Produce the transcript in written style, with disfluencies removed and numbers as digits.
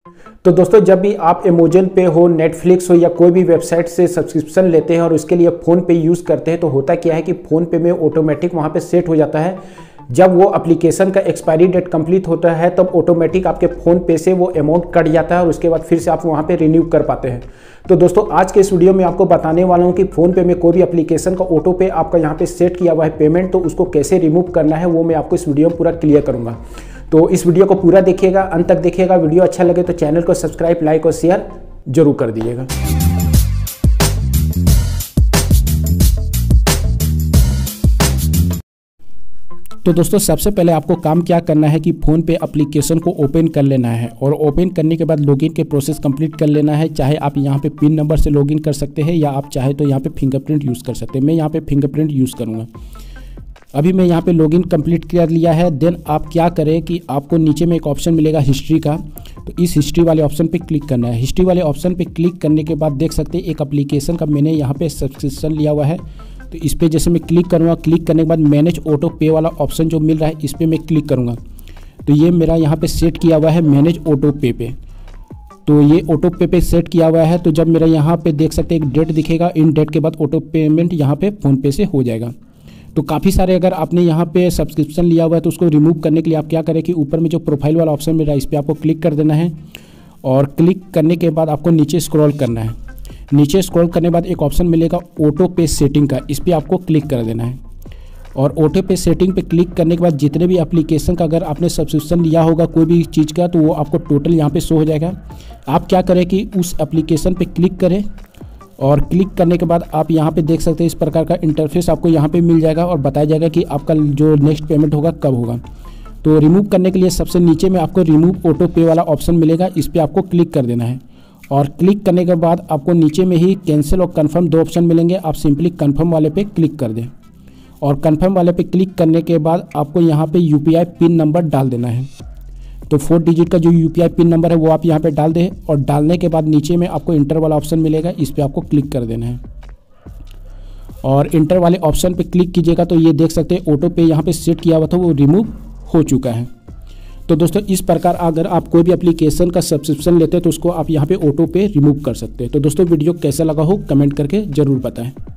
तो दोस्तों, जब भी आप अमेज़न पे हो, नेटफ्लिक्स हो या कोई भी वेबसाइट से सब्सक्रिप्शन लेते हैं और उसके लिए फ़ोन पे यूज़ करते हैं, तो होता क्या है कि फ़ोन पे में ऑटोमेटिक वहाँ पे सेट हो जाता है। जब वो एप्लीकेशन का एक्सपायरी डेट कंप्लीट होता है तब ऑटोमेटिक आपके फ़ोन पे से वो अमाउंट कट जाता है और उसके बाद फिर से आप वहाँ पे रिन्यू कर पाते हैं। तो दोस्तों, आज के इस वीडियो में आपको बताने वाला हूँ कि फ़ोन पे में कोई भी एप्लीकेशन का ऑटो पे आपका यहाँ पे सेट किया हुआ है पेमेंट, तो उसको कैसे रिमूव करना है वो मैं आपको इस वीडियो में पूरा क्लियर करूँगा। तो इस वीडियो को पूरा देखिएगा, अंत तक देखिएगा। वीडियो अच्छा लगे तो चैनल को सब्सक्राइब, लाइक और शेयर जरूर कर दीजिएगा। तो दोस्तों, सबसे पहले आपको काम क्या करना है कि फ़ोन पे एप्लीकेशन को ओपन कर लेना है और ओपन करने के बाद लॉगिन के प्रोसेस कंप्लीट कर लेना है। चाहे आप यहाँ पे पिन नंबर से लॉगिन कर सकते हैं या आप चाहे तो यहाँ पे फिंगरप्रिंट यूज़ कर सकते हैं। मैं यहाँ पे फिंगरप्रिंट यूज़ करूँगा। अभी मैं यहाँ पे लॉगिन कंप्लीट कर लिया है। देन आप क्या करें कि आपको नीचे में एक ऑप्शन मिलेगा हिस्ट्री का, तो इस हिस्ट्री वाले ऑप्शन पे क्लिक करना है। हिस्ट्री वाले ऑप्शन पे क्लिक करने के बाद देख सकते हैं एक एप्लीकेशन का मैंने यहाँ पे सब्सक्रिप्शन लिया हुआ है। तो इस पर जैसे मैं क्लिक करूँगा, क्लिक करने के बाद मैनेज ऑटो पे वाला ऑप्शन जो मिल रहा है इस पर मैं क्लिक करूँगा। तो ये मेरा यहाँ पे सेट किया हुआ है मैनेज ऑटो पे पे। तो ये ऑटो पे सेट किया हुआ है। तो जब मेरा यहाँ पे देख सकते हैं एक डेट दिखेगा, इन डेट के बाद ऑटो पेमेंट यहाँ पे फ़ोन पे से हो जाएगा। तो काफ़ी सारे अगर आपने यहाँ पे सब्सक्रिप्शन लिया हुआ है तो उसको रिमूव करने के लिए आप क्या करें कि ऊपर में जो प्रोफाइल वाला ऑप्शन मिल रहा है इस पर आपको क्लिक कर देना है और क्लिक करने के बाद आपको नीचे स्क्रॉल करना है। नीचे स्क्रॉल करने के बाद एक ऑप्शन मिलेगा ऑटो पे सेटिंग का, इस पर आपको क्लिक कर देना है। और ऑटो पे सेटिंग पे क्लिक करने के बाद जितने भी एप्लीकेशन का अगर आपने सब्सक्रिप्शन लिया होगा कोई भी चीज़ का, तो वो आपको टोटल यहाँ पे शो हो जाएगा। आप क्या करें कि उस एप्लीकेशन पे क्लिक करें और क्लिक करने के बाद आप यहाँ पे देख सकते हैं इस प्रकार का इंटरफेस आपको यहाँ पे मिल जाएगा और बताया जाएगा कि आपका जो नेक्स्ट पेमेंट होगा कब होगा। तो रिमूव करने के लिए सबसे नीचे में आपको रिमूव ऑटो पे वाला ऑप्शन मिलेगा, इस पर आपको क्लिक कर देना है। और क्लिक करने के बाद आपको नीचे में ही कैंसिल और कन्फर्म दो ऑप्शन मिलेंगे। आप सिंपली कन्फर्म वाले पे क्लिक कर दें और कन्फर्म वाले पे क्लिक करने के बाद आपको यहाँ पे UPI पिन नंबर डाल देना है। तो 4 डिजिट का जो UPI पिन नंबर है वो आप यहाँ पे डाल दें और डालने के बाद नीचे में आपको इंटर वाला ऑप्शन मिलेगा, इस पर आपको क्लिक कर देना है। और इंटर वाले ऑप्शन पे क्लिक कीजिएगा तो ये देख सकते हैं ऑटो पे यहाँ पे सेट किया हुआ था वो रिमूव हो चुका है। तो दोस्तों, इस प्रकार अगर आप कोई भी एप्लीकेशन का सब्सक्रिप्शन लेते हैं तो उसको आप यहाँ पे ऑटो पे रिमूव कर सकते हैं। तो दोस्तों, वीडियो कैसा लगा हो कमेंट करके ज़रूर बताएं।